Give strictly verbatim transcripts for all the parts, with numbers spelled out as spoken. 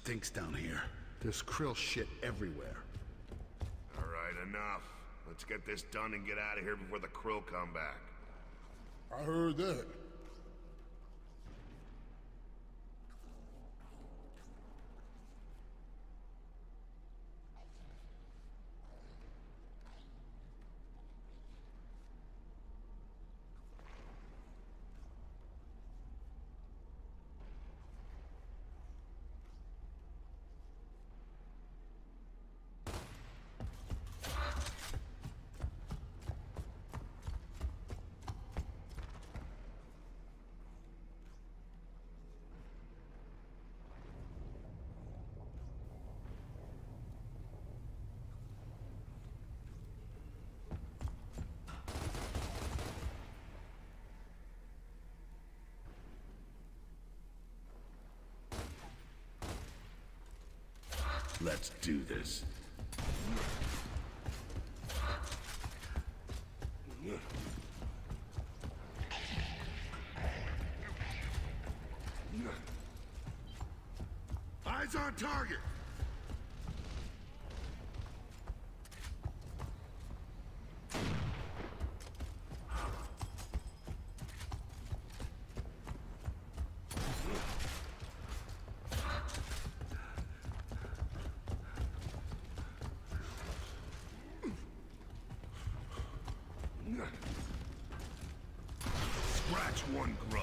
stinks down here. There's krill shit everywhere. All right, enough. Let's get this done and get out of here before the krill come back. I heard that. Let's do this. Eyes on target! Scratch one grub.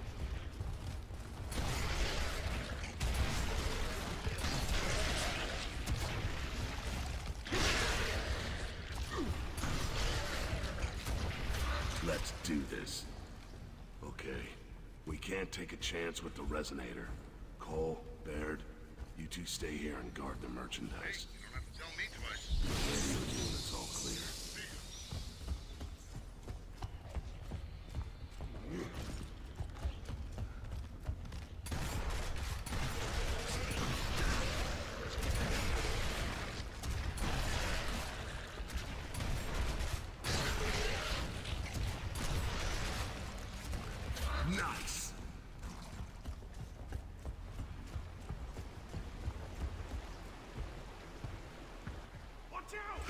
Let's do this. Okay, we can't take a chance with the resonator. Cole, Baird, you two stay here and guard the merchandise. Hey, you don't have to tell me twice. Radio unit's all clear. Nice! Watch out!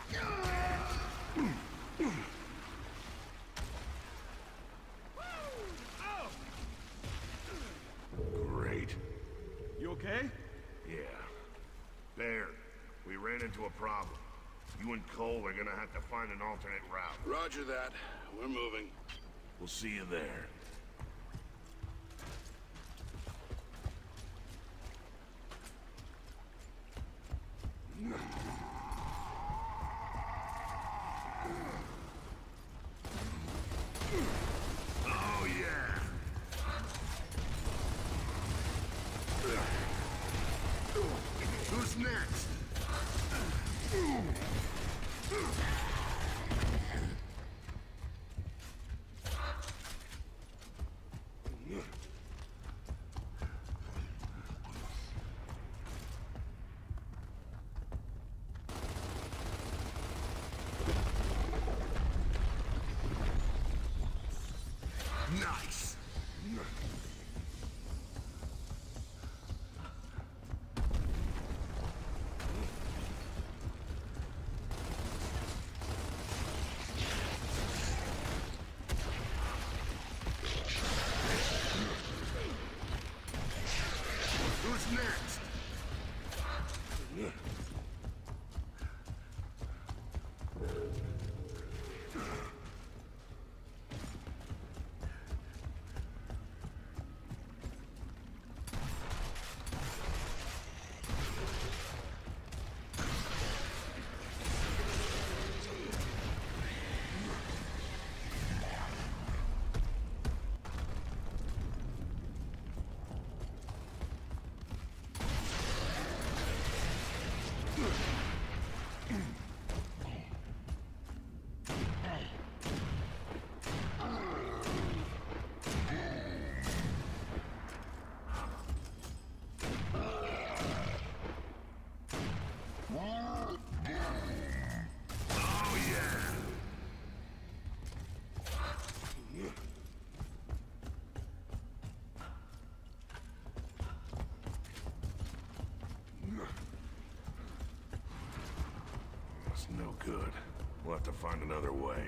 Great. You okay? Yeah. Baird, we ran into a problem. You and Cole are gonna have to find an alternate route. Roger that. We're moving. We'll see you there. Oh, yeah! Who's next? good. We'll have to find another way.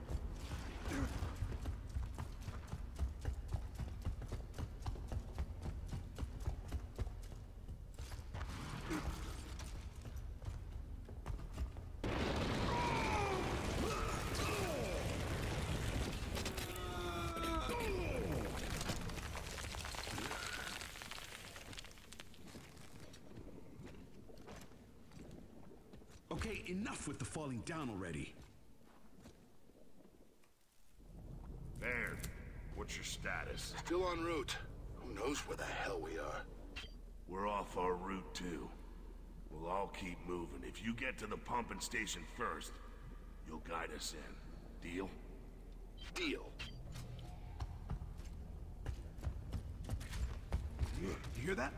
Okay, enough with the falling down already. Baird, what's your status? Still en route. Who knows where the hell we are? We're off our route too. We'll all keep moving. If you get to the pumping station first, you'll guide us in. Deal? Deal. You hear that?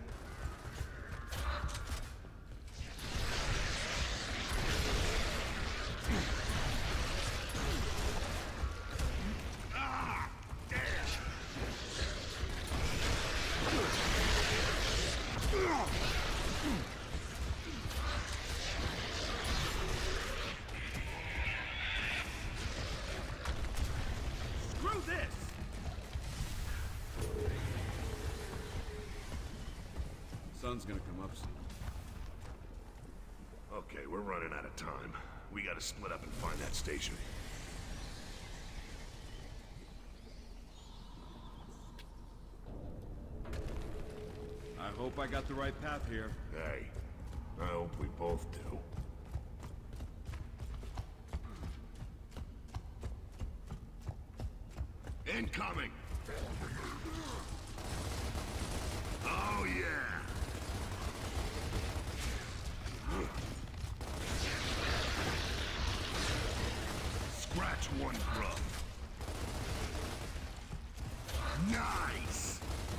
Screw this! Sun's gonna come up soon. Okay, we're running out of time. We gotta split up and find that station. I hope I got the right path here. Hey, I hope we both do. Incoming! Oh, yeah! Scratch one grub. Nice!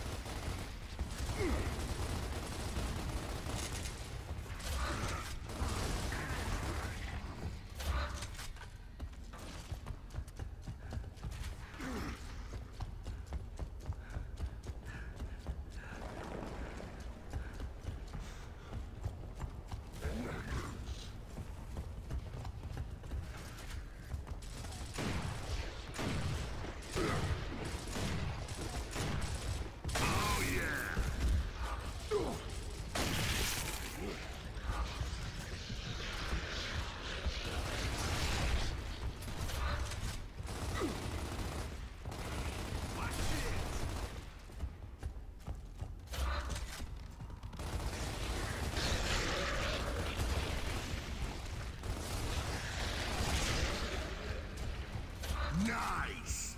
Oh, yeah! Watch it! Nice!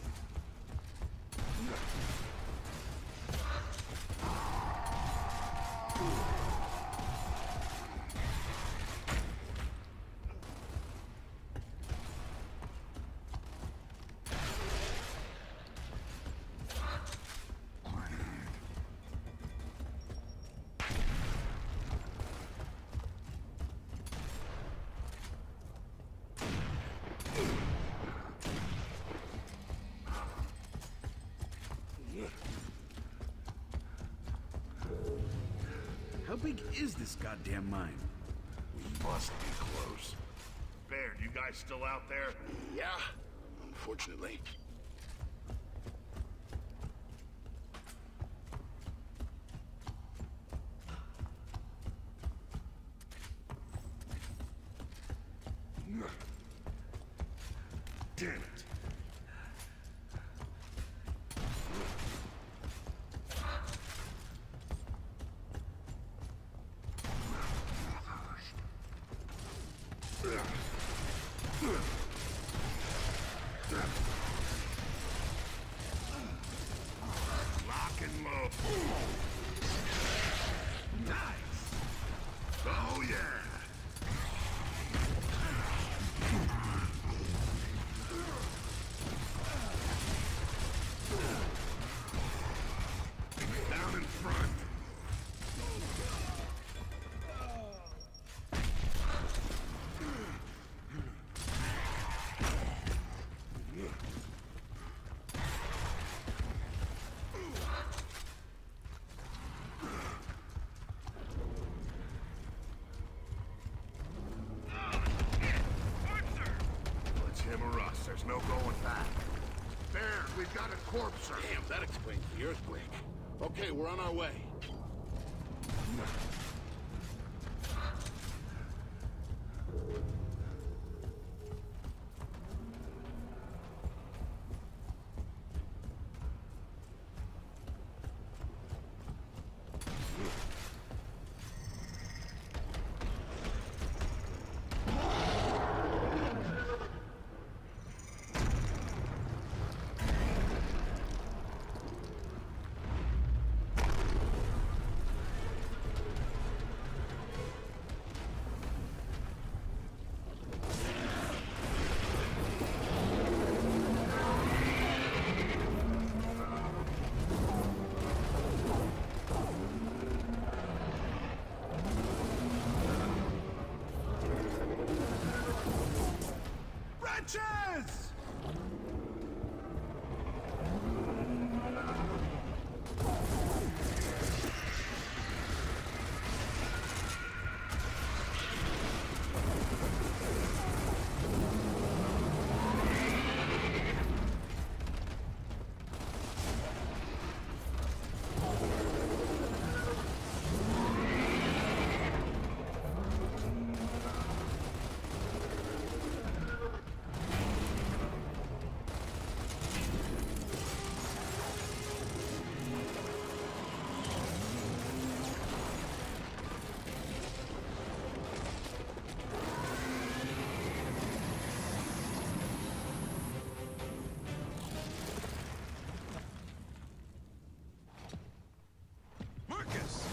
How big is this goddamn mine? We must be close. Baird, you guys still out there? Yeah, unfortunately. Damn it! Lock and load. Nice! Oh yeah! Down in front. not a corpse, sir. Damn, that explains the earthquake. Okay, we're on our way. Wretches! Marcus!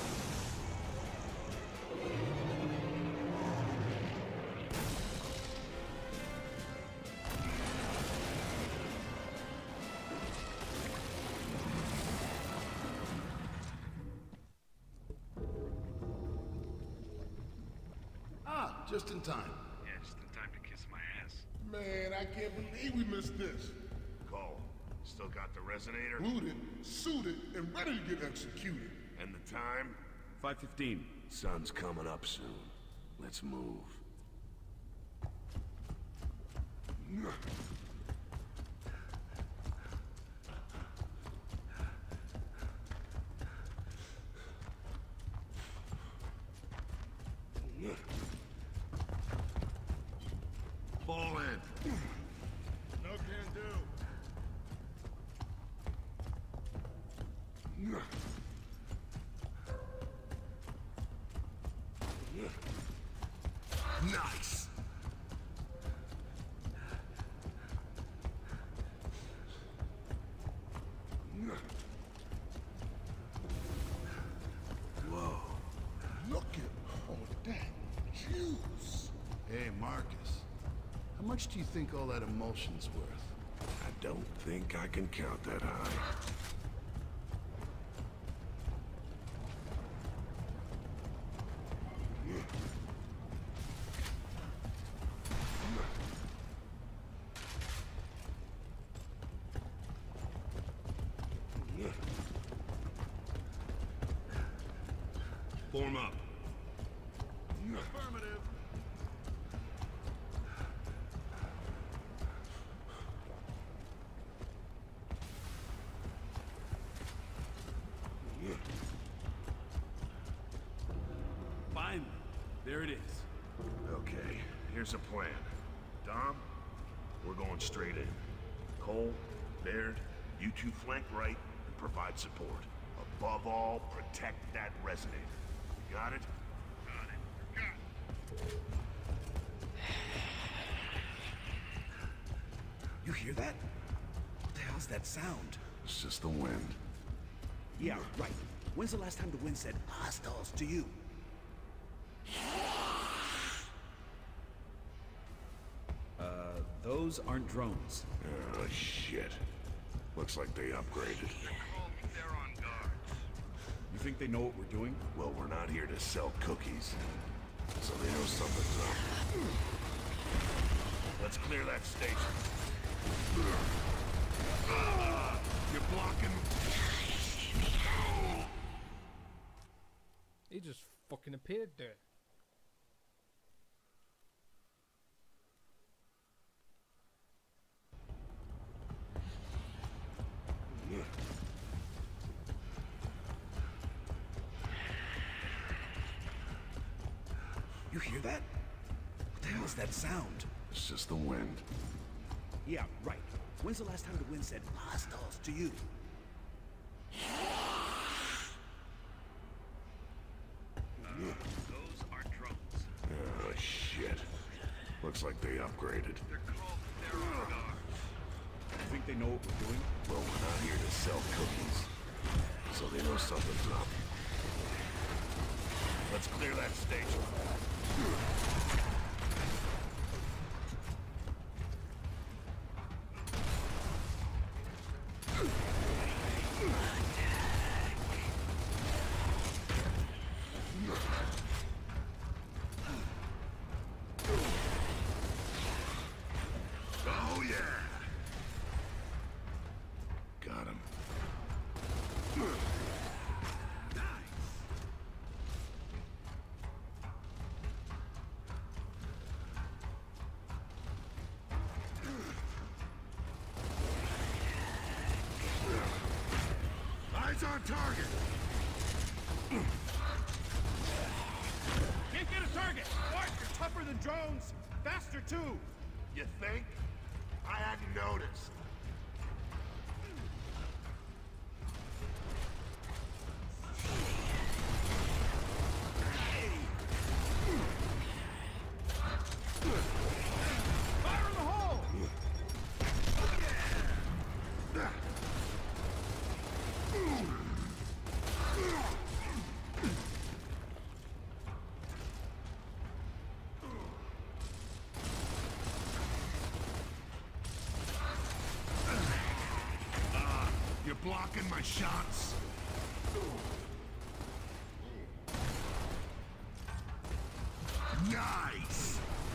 Ah, just in time. Yeah, just in time to kiss my ass. Man, I can't believe we missed this. Cole, still got the resonator? Looted, suited, and ready to get executed. And the time? five fifteen. Sun's coming up soon. Let's move. Fall in. No can do. Nice. Whoa. Look at all that juice. Hey, Marcus. How much do you think all that emulsion's worth? I don't think I can count that high. Form up. Affirmative. Finally. There it is. Okay, here's a plan. Dom, we're going straight in. Cole, Baird, you two flank right and provide support. Above all, protect that resonator. You got it? Got it. Got it. You hear that? What the hell's that sound? It's just the wind. Yeah, right. When's the last time the wind said hostiles to you? Uh, those aren't drones. Oh, shit. Looks like they upgraded. Call me, they're on guard. You think they know what we're doing? Well, we're not here to sell cookies. So they know something's up. Let's clear that station. You're blocking. He just fucking appeared there. hear that? What the hell is that sound? It's just the wind. Yeah, right. When's the last time the wind said hostiles to you? Those are drones. Oh, shit. Looks like they upgraded. They're called Theron guards. You think they know what we're doing? Well, we're not here to sell cookies. So they know something's up. Let's clear that station. Oh, yeah! Got him. Eyes on target! Can't get a target! What? You're tougher than drones! Faster, too! You think? I hadn't noticed. Fire in the hole! You're blocking my shots. Nice!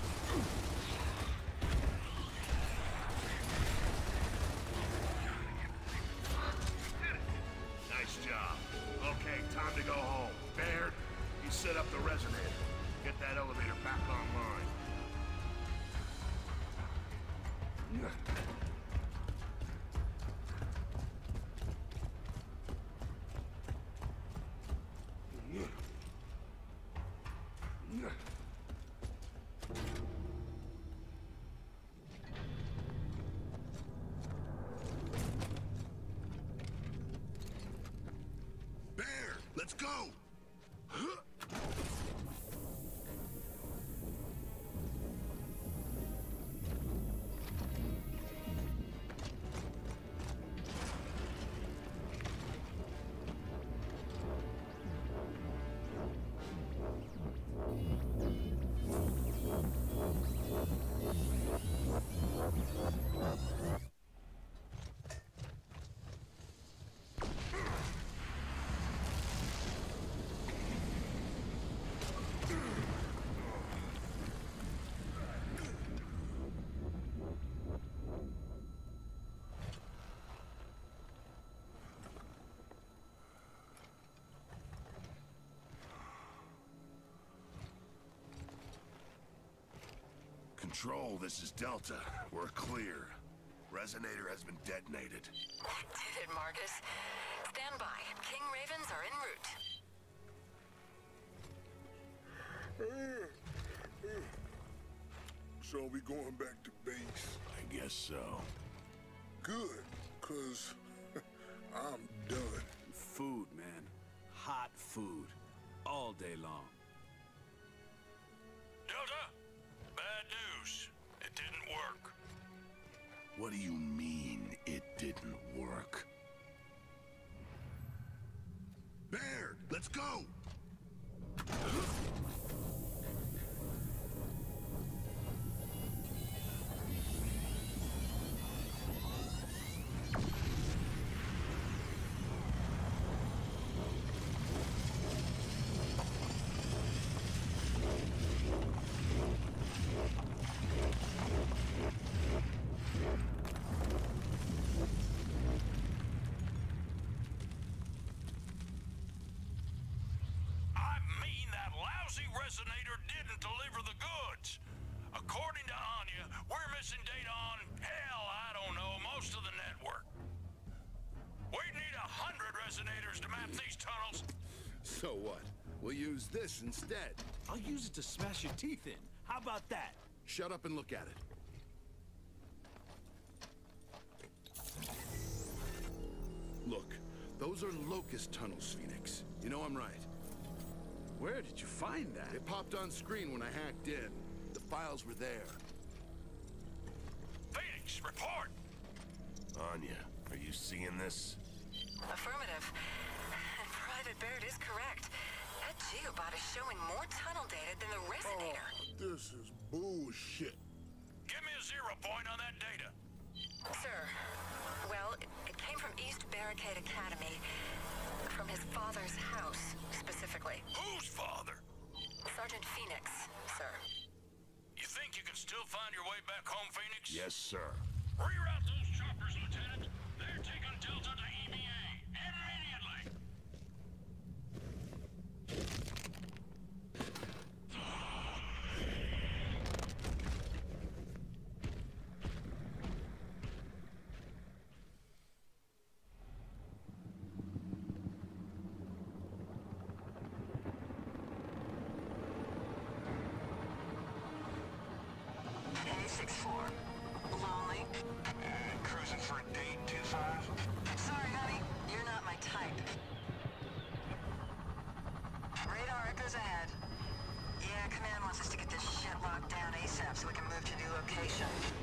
Nice job. Okay, time to go home. Baird, you set up the resonator. Get that elevator back online. Baird, let's go! Control, this is Delta. We're clear. Resonator has been detonated. Did it, Marcus. Stand by. King Ravens are en route. So we going back to base? I guess so. Good, cause I'm done. Food, man. Hot food. All day long. Delta, bad news. It didn't work. What do you mean, it didn't work? Baird, let's go! I mean, that lousy resonator didn't deliver the goods. According to Anya, we're missing data on, hell, I don't know, most of the network. We need a hundred resonators to map these tunnels. So what? We'll use this instead. I'll use it to smash your teeth in. How about that? Shut up and look at it. Look, those are locust tunnels, Phoenix. You know I'm right. Where did you find that? It popped on screen when I hacked in. The files were there. Phoenix, report! Anya, are you seeing this? Affirmative. And Private Baird is correct. That geobot is showing more tunnel data than the Resonator. Oh, this is bullshit. Give me a zero point on that data. Sir, well, it, it came from East Barricade Academy. From his father's house, specifically. Whose father? Sergeant Phoenix, sir. You think you can still find your way back home, Phoenix? Yes, sir. Reroute those choppers, Lieutenant. They're taking Delta to E B A. Immediately! A six four. Lonely. Cruising for a date, two five? Sorry, honey. You're not my type. Radar echoes ahead. Yeah, Command wants us to get this shit locked down ASAP so we can move to new location.